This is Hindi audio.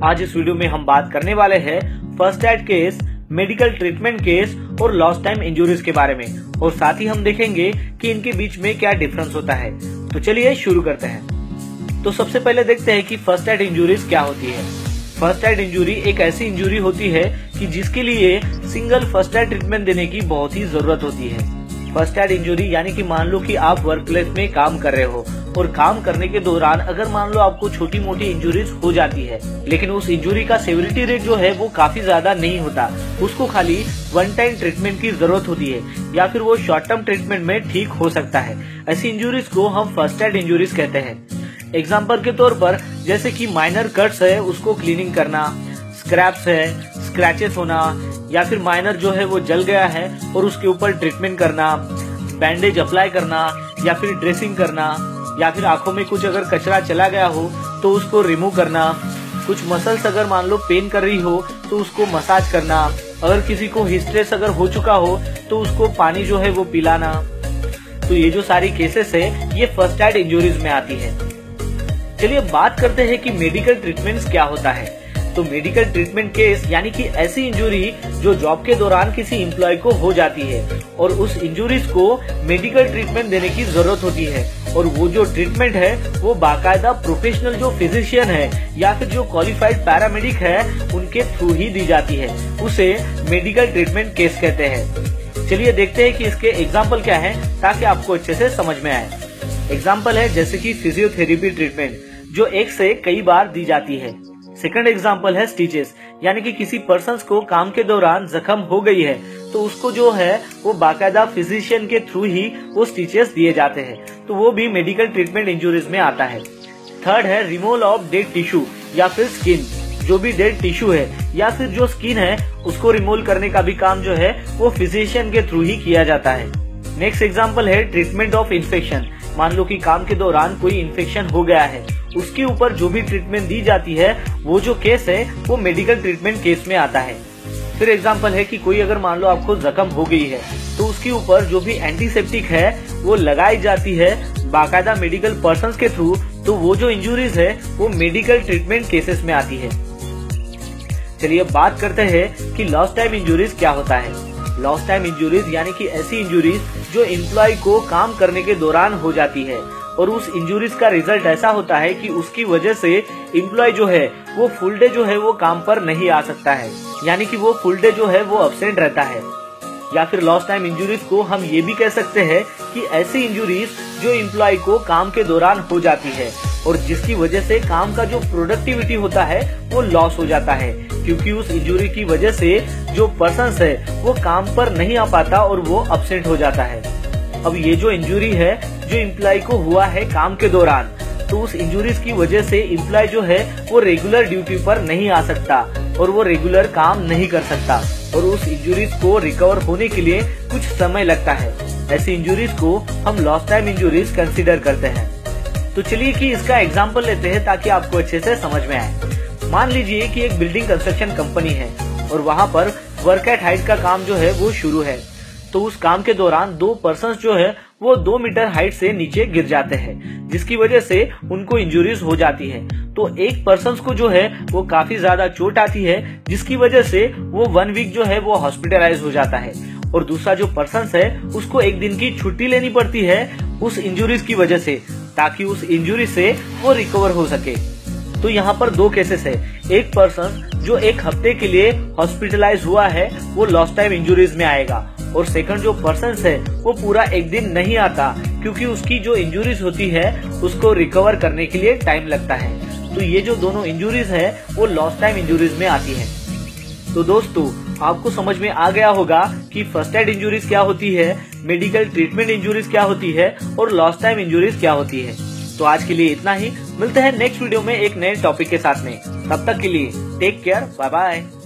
आज इस वीडियो में हम बात करने वाले हैं first aid case, medical treatment case और लॉस्ट टाइम इंजरीज के बारे में, और साथ ही हम देखेंगे कि इनके बीच में क्या डिफरेंस होता है। तो चलिए शुरू करते हैं। तो सबसे पहले देखते हैं कि फर्स्ट एड इंजरीज क्या होती है। फर्स्ट एड इंजरी एक ऐसी इंजरी होती है कि जिसके लिए सिंगल फर्स्ट एड ट्रीटमेंट देने की बहुत ही जरूरत होती है। फर्स्ट एड इंजरी यानी कि मान लो कि आप वर्क प्लेस में काम कर रहे हो और काम करने के दौरान अगर मान लो आपको छोटी मोटी इंजरीज हो जाती है, लेकिन उस इंजरी का सेवरिटी रेट जो है वो काफी ज्यादा नहीं होता, उसको खाली वन टाइम ट्रीटमेंट की जरूरत होती है या फिर वो शॉर्ट टर्म ट्रीटमेंट में ठीक हो सकता है। ऐसी इंजरीज को हम फर्स्ट एड इंजरीज कहते हैं। एग्जाम्पल के तौर पर जैसे कि माइनर कट्स है उसको क्लीनिंग करना, स्क्रैप्स है, स्क्रैचेस होना, या फिर माइनर जो है वो जल गया है और उसके ऊपर ट्रीटमेंट करना, बैंडेज अप्लाई करना या फिर ड्रेसिंग करना, या फिर आंखों में कुछ अगर कचरा चला गया हो तो उसको रिमूव करना, कुछ मसल्स अगर मान लो पेन कर रही हो तो उसको मसाज करना, अगर किसी को हिस्ट्रेस अगर हो चुका हो तो उसको पानी जो है वो पिलाना। तो ये जो सारी केसेस है ये फर्स्ट एड इंजरीज में आती है। चलिए बात करते हैं कि मेडिकल ट्रीटमेंट्स क्या होता है। तो मेडिकल ट्रीटमेंट केस यानी कि ऐसी इंजरी जो जॉब के दौरान किसी एम्प्लॉय को हो जाती है और उस इंजरीज को मेडिकल ट्रीटमेंट देने की जरूरत होती है, और वो जो ट्रीटमेंट है वो बाकायदा प्रोफेशनल जो फिजिशियन है या फिर जो क्वालिफाइड पैरामेडिक है उनके थ्रू ही दी जाती है, उसे मेडिकल ट्रीटमेंट केस कहते हैं। चलिए देखते हैं कि इसके एग्जाम्पल क्या है ताकि आपको अच्छे से समझ में आए। एग्जाम्पल है जैसे कि फिजियोथेरेपी ट्रीटमेंट जो एक से कई बार दी जाती है। सेकंड एग्जाम्पल है स्टिचेस, यानी कि किसी पर्सन को काम के दौरान जख्म हो गई है तो उसको जो है वो बाकायदा फिजिशियन के थ्रू ही वो स्टिचेस दिए जाते हैं, तो वो भी मेडिकल ट्रीटमेंट इंजरीज में आता है। थर्ड है रिमूवल ऑफ डेड टिश्यू या फिर स्किन, जो भी डेड टिश्यू है या फिर जो स्किन है उसको रिमूव करने का भी काम जो है वो फिजिशियन के थ्रू ही किया जाता है। नेक्स्ट एग्जाम्पल है ट्रीटमेंट ऑफ इन्फेक्शन, मान लो कि काम के दौरान कोई इन्फेक्शन हो गया है, उसके ऊपर जो भी ट्रीटमेंट दी जाती है वो जो केस है वो मेडिकल ट्रीटमेंट केस में आता है। फिर एग्जांपल है कि कोई अगर मान लो आपको जख्म हो गई है तो उसके ऊपर जो भी एंटीसेप्टिक है वो लगाई जाती है बाकायदा मेडिकल पर्संस के थ्रू, तो वो जो इंजरीज है वो मेडिकल ट्रीटमेंट केसेस में आती है। चलिए बात करते हैं कि लॉस्ट टाइम इंजरीज क्या होता है। लॉस्ट टाइम इंजरीज यानी कि ऐसी इंजरीज जो एम्प्लॉय को काम करने के दौरान हो जाती है और उस इंजरीज का रिजल्ट ऐसा होता है कि उसकी वजह से एम्प्लॉय जो है वो फुल डे जो है वो काम पर नहीं आ सकता है, यानी कि वो फुल डे जो है वो अब्सेंट रहता है। या फिर लॉस्ट टाइम इंजरीज को हम ये भी कह सकते हैं कि ऐसी इंजरीज जो एम्प्लॉय को काम के दौरान हो जाती है और जिसकी वजह से काम का जो प्रोडक्टिविटी होता है वो लॉस हो जाता है, क्योंकि उस इंजरी की वजह से जो पर्सन है वो काम पर नहीं आ पाता और वो अब्सेंट हो जाता है। अब ये जो इंजरी है जो एम्प्लॉय को हुआ है काम के दौरान, तो उस इंजरीज की वजह से एम्प्लॉय जो है वो रेगुलर ड्यूटी पर नहीं आ सकता और वो रेगुलर काम नहीं कर सकता, और उस इंजरीज को रिकवर होने के लिए कुछ समय लगता है। ऐसी इंजरीज को हम लॉस्ट टाइम इंजरीज कंसीडर करते हैं। तो चलिए कि इसका एग्जाम्पल लेते हैं ताकि आपको अच्छे से समझ में आए। मान लीजिए कि एक बिल्डिंग कंस्ट्रक्शन कंपनी है और वहाँ पर वर्क एट हाइट का काम जो है वो शुरू है, तो उस काम के दौरान दो पर्सन्स जो है वो 2 मीटर हाइट से नीचे गिर जाते हैं, जिसकी वजह से उनको इंजरीज हो जाती है। तो एक पर्सन्स को जो है वो काफी ज्यादा चोट आती है, जिसकी वजह से वो 1 वीक जो है वो हॉस्पिटलाइज हो जाता है, और दूसरा जो पर्सन्स है उसको 1 दिन की छुट्टी लेनी पड़ती है उस इंजरीज की वजह से, ताकि उस इंजरी से वो रिकवर हो सके। तो यहाँ पर 2 केसेस है। एक पर्सन जो 1 हफ्ते के लिए हॉस्पिटलाइज हुआ है वो लॉस्ट टाइम इंजरीज में आएगा, और सेकंड जो पर्सन है वो पूरा 1 दिन नहीं आता, क्योंकि उसकी जो इंजरीज होती है उसको रिकवर करने के लिए टाइम लगता है। तो ये जो दोनों इंजरीज है वो लॉस्ट टाइम इंजरीज में आती है। तो दोस्तों आपको समझ में आ गया होगा कि फर्स्ट एड इंजरीज क्या होती है, मेडिकल ट्रीटमेंट इंजरीज क्या होती है और लॉस्ट टाइम इंजरीज क्या होती है। तो आज के लिए इतना ही, मिलते हैं नेक्स्ट वीडियो में एक नए टॉपिक के साथ में। तब तक के लिए टेक केयर, बाय बाय।